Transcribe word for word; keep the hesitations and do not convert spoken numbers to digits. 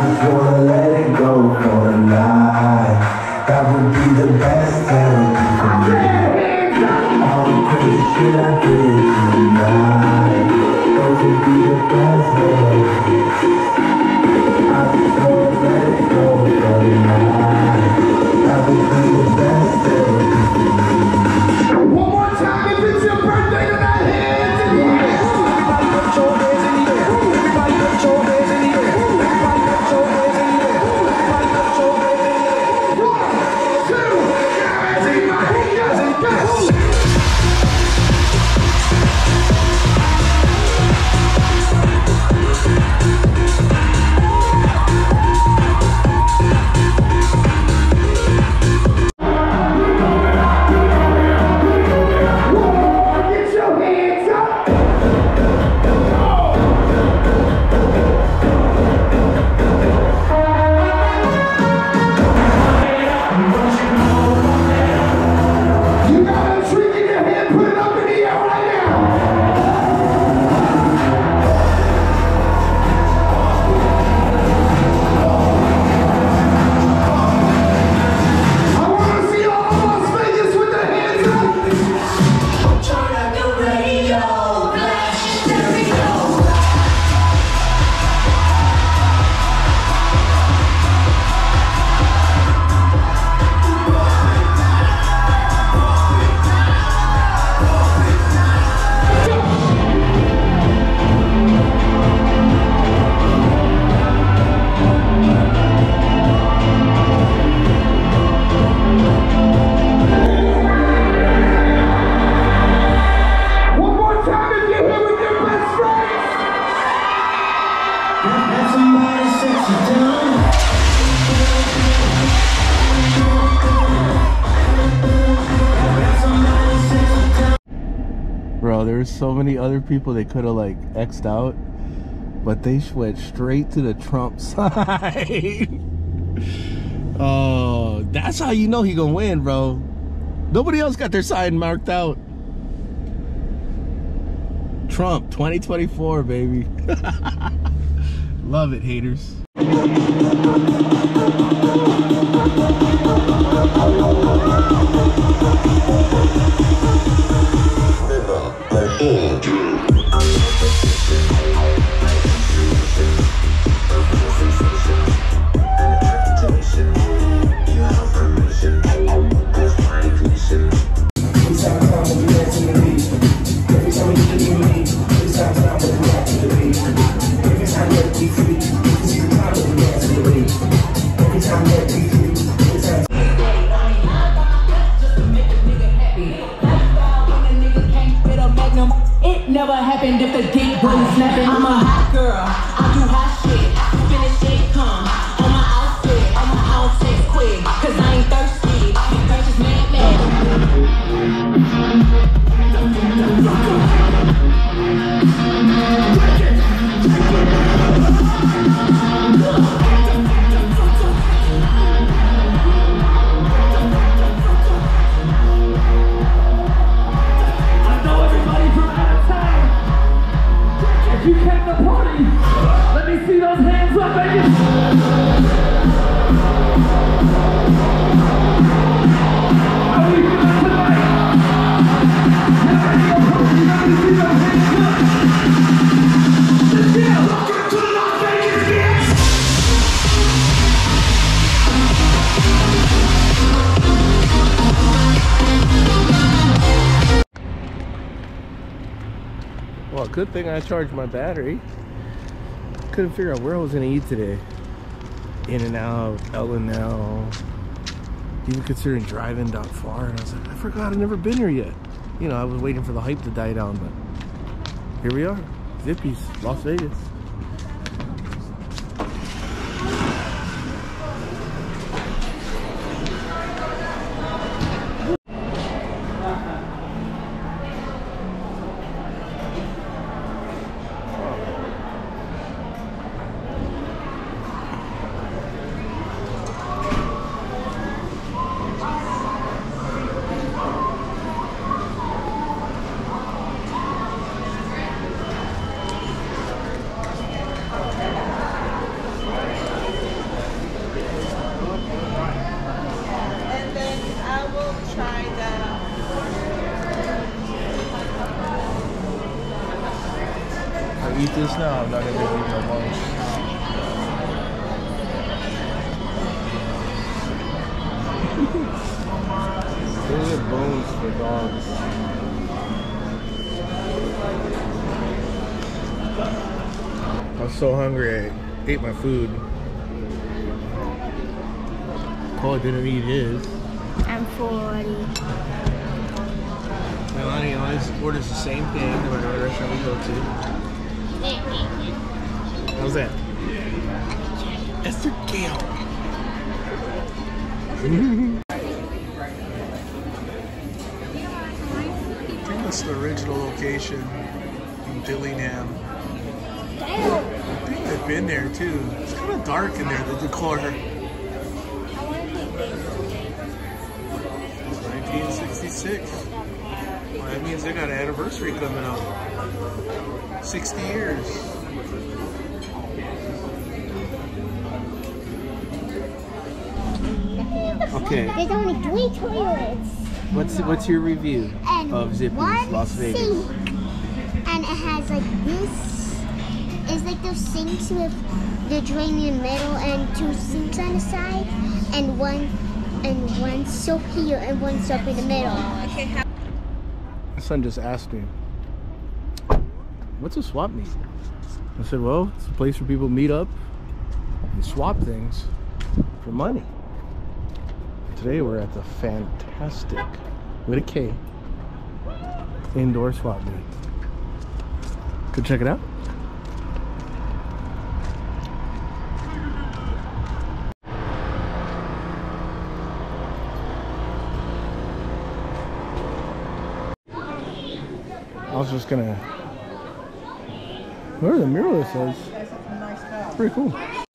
just wanna let it go for the night. That would be the best therapy for me. All the crazy shit I did tonight, those would be the best memories. I just wanna let it go for the night. That would be the best therapy for me. One more time, if it's your birthday tonight, hands in the air. Everybody put your hands in the air. Everybody put your hands in the air. Everybody put your hands in the air. Everybody put your hands in the air. One, two, everybody, guys, and go. Bro, there's so many other people they could have like X'd out, but they went straight to the Trump side. Oh, that's how you know he gonna win, bro. Nobody else got their side marked out. Trump twenty twenty-four, baby. Love it, haters. Never happened if the dick wasn't snapping. I'm a hot girl, I do hot shit. Finish it, come on my outfit, on my outfit quick, cause I ain't thirsty. Thirst is mad, mad. You came to party. Let me see those hands up, baby. How are you feeling tonight? You ready to party? Let me see those hands up. Yeah, welcome to the Las Vegas Games. Well, good thing I charged my battery. Couldn't figure out where I was gonna eat today. In and out, L and L. Even considering driving that far, and I was like, I forgot I've never been here yet. You know, I was waiting for the hype to die down, but here we are, Zippys, Las Vegas. eat this now, I'm not gonna eat no lunch. Those are bones for dogs. I was so hungry, I ate my food. Paul didn't eat his. I'm forty. Melanie always orders the same thing no matter what restaurant we go to. How's that? Esther Gale. I think that's the original location in Dillingham. I think they've been there too. It's kind of dark in there, the decor. It's nineteen sixty-six. Well, that means they got an anniversary coming up. sixty years. Okay. There's only three toilets. What's what's your review And of Zippys one Las Vegas? sink. And it has like this. It's like those sinks with the drain in the middle and two sinks on the side. And one and one soap here and one soap in the middle. My son just asked me, what's a swap meet? I said, well, it's a place where people meet up and swap things for money. Today we're at the fantastic, with a K, indoor swap meet. Go check it out. I was just gonna. Where the mural says? Pretty cool.